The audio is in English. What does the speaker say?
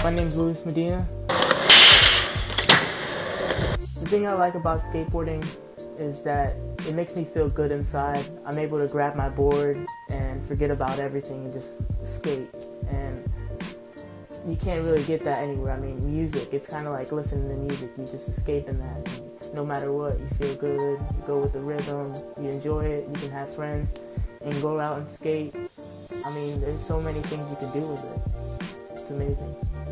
My name's Luis Medina. The thing I like about skateboarding is that it makes me feel good inside. I'm able to grab my board and forget about everything and just skate. And you can't really get that anywhere. I mean, music, it's kind of like listening to music. You just escape in that. And no matter what, you feel good. You go with the rhythm. You enjoy it. You can have friends and go out and skate. I mean, there's so many things you can do with it. It's amazing.